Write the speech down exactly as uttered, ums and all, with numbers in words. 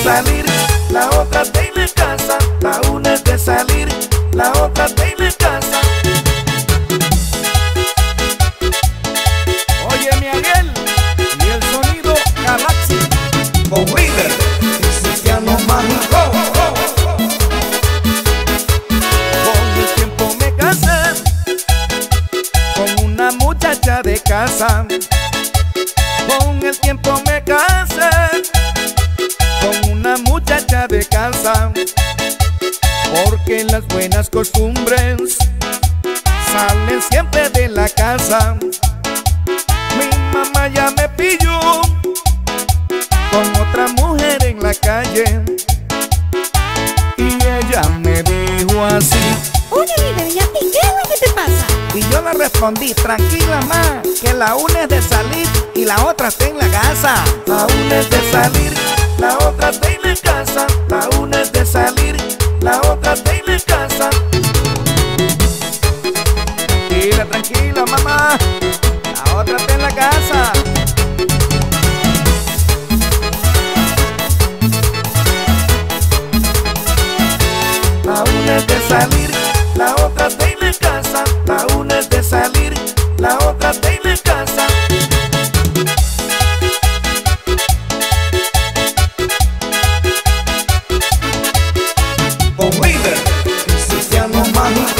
salir, la otra tiene casa. La una es de salir, la otra tiene casa. Oye, mi Ariel, y el sonido Galaxy Con River, Cristiano Mágico. Con el tiempo me casé con una muchacha de casa. Con el tiempo me casé con una muchacha de casa, porque las buenas costumbres salen siempre de la casa. Mi mamá ya me pilló con otra mujer en la calle y ella me dijo así: Oye, River, ¿y a ti qué es lo que te pasa? y yo le respondí: tranquila, ma, que la una es de salir y la otra está en la casa. La una es de salir, la otra tiene casa. La una es de salir, la otra tiene casa. Tranquila, tranquila, mamá, la otra está en la casa. La una es de salir, la otra tiene casa. La una es de salir, la otra tiene casa. Con River, Cristiano Mágico.